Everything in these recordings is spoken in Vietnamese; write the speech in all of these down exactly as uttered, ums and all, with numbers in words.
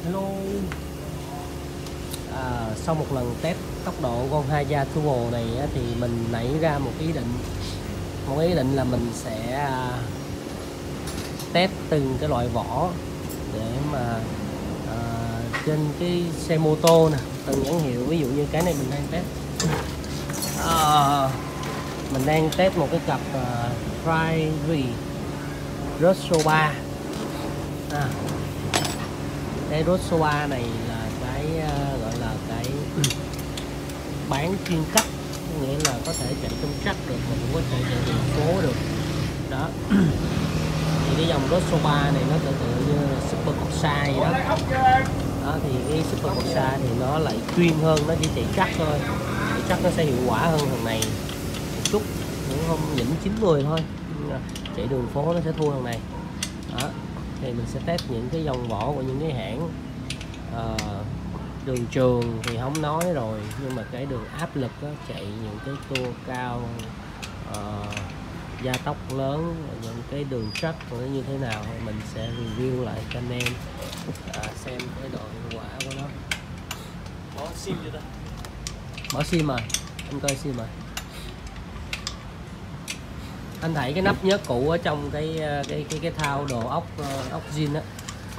Hello. À, sau một lần test tốc độ con Haya Turbo này á, thì mình nảy ra một ý định một ý định là mình sẽ uh, test từng cái loại vỏ để mà uh, trên cái xe mô tô nè, từng nhãn hiệu. Ví dụ như cái này mình đang test uh, mình đang test một cái cặp uh, Prairie Rosso ba. à, cái Rosso ba này là cái uh, gọi là cái bán chuyên cấp, nghĩa là có thể chạy trong track được mà cũng có thể chạy đường phố được đó. Thì cái dòng Rosso ba này nó tự tự như là Super Corsa vậy đó. Đó thì cái Super Corsa thì nó lại chuyên hơn, nó chỉ chạy track thôi, chạy track nó sẽ hiệu quả hơn thằng này một chút, cũng không nhỉnh chín mươi thôi, chạy đường phố nó sẽ thua thằng này đó. Thì mình sẽ test những cái dòng vỏ của những cái hãng uh, đường trường thì không nói rồi, nhưng mà cái đường áp lực đó, chạy những cái tour cao, uh, gia tốc lớn, những cái đường track của nó như thế nào thì mình sẽ review lại cho anh em uh, xem cái độ hiệu quả của nó. Bỏ sim chưa ta? Bỏ sim rồi, anh coi sim rồi. Anh thấy cái nắp nhớt cũ ở trong cái cái cái cái thao đồ ốc ốc zin á.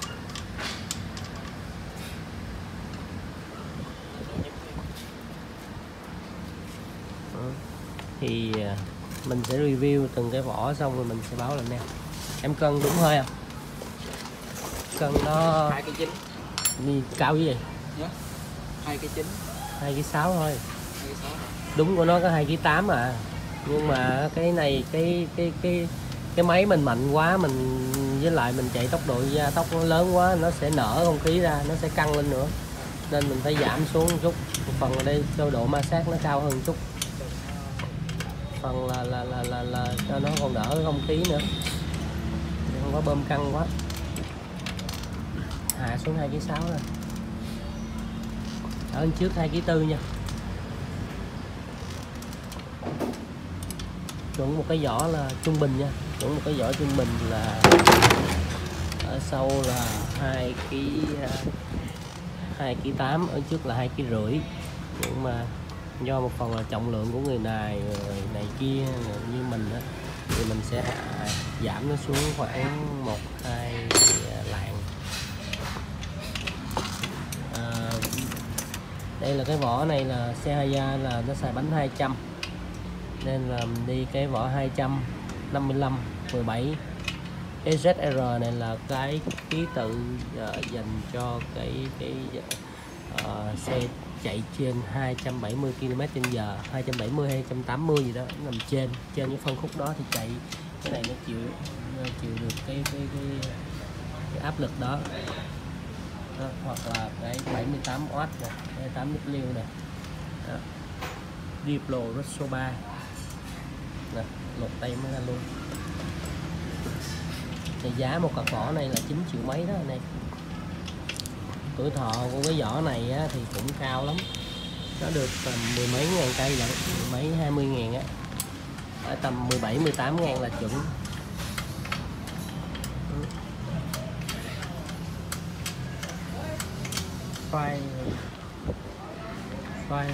Thì mình sẽ review từng cái vỏ xong rồi mình sẽ báo lại nè. Em cân đúng hơi không? Cân nó hai cái chín. Đi cao cái gì? Yeah. hai cái chín. hai cái sáu thôi. hai cái sáu. Đúng của nó có hai cái tám à. Nhưng mà cái này cái cái cái cái máy mình mạnh quá, mình với lại mình chạy tốc độ gia tốc nó lớn quá, nó sẽ nở không khí ra, nó sẽ căng lên nữa, nên mình phải giảm xuống một chút. Một phần ở đây cho độ ma sát nó cao hơn một chút, phần là là là là, là cho nó còn đỡ không khí nữa, không có bơm căng quá. Hạ xuống hai cái sáu rồi, ở bên trước hai cái tư nha. Chuẩn một cái vỏ là trung bình nha, chuẩn một cái vỏ trung bình là ở sau là hai ký hai ký tám, ở trước là hai ký rưỡi. Nhưng mà do một phần là trọng lượng của người này người này kia như mình á, thì mình sẽ giảm nó xuống khoảng một hai lạng. À, đây là cái vỏ này là xe Haya là nó xài bánh hai trăm, nên là mình đi cái vỏ hai trăm năm mươi lăm mười bảy. Cái Z R này là cái ký tự uh, dành cho cái cái uh, xe chạy trên hai trăm bảy mươi ki lô mét trên giờ, hai trăm bảy mươi hay hai trăm tám mươi gì đó, nằm trên trên những phân khúc đó thì chạy cái này nó chịu nó chịu được cái cái, cái, cái áp lực đó. Đó, hoặc là cái bảy mươi tám oát này, bảy mươi tám W này. Đó. Diplo Rosso ba nè, lột tay mới ra luôn. Thì giá một cặp vỏ này là chín triệu mấy đó anh em. Tuổi thọ của cái vỏ này á, thì cũng cao lắm, nó được tầm mười mấy ngàn cây lận, mười mấy hai mươi ngàn á, ở tầm mười bảy mười tám ngàn là chuẩn. Fire Fire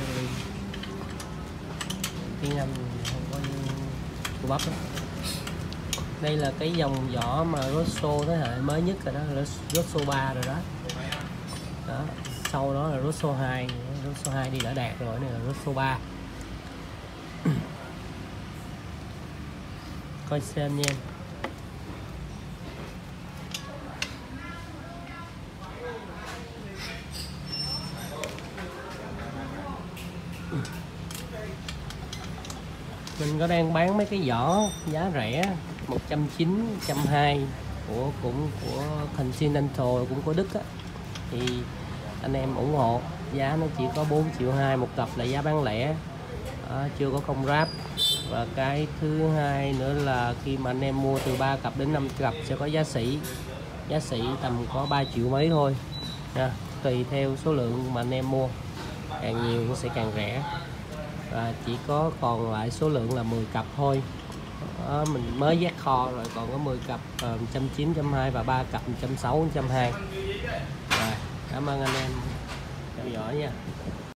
tiếng Anh không có cô bắp đó. Đây là cái dòng vỏ mà Rosso thế hệ mới nhất rồi đó, Rosso ba rồi đó. Đó, sau đó là Rosso hai, Rosso hai đi đã đạt rồi, này là Rosso ba. Coi xem nha em. Mình có đang bán mấy cái vỏ giá rẻ một trăm chín mươi, một trăm hai mươi của cũng của Continental, cũng của Đức á, thì anh em ủng hộ. Giá nó chỉ có bốn triệu hai một cặp là giá bán lẻ, à, chưa có công ráp. Và cái thứ hai nữa là khi mà anh em mua từ ba cặp đến năm cặp sẽ có giá sỉ, giá sỉ tầm có ba triệu mấy thôi nha, tùy theo số lượng mà anh em mua, càng nhiều nó sẽ càng rẻ. Và chỉ có còn lại số lượng là mười cặp thôi. Đó, mình mới vét kho rồi, còn có mười cặp uh, một trăm chín mươi, một trăm hai mươi và ba cặp một trăm sáu mươi, một trăm hai mươi. Rồi, Cảm ơn anh em theo dõi nha.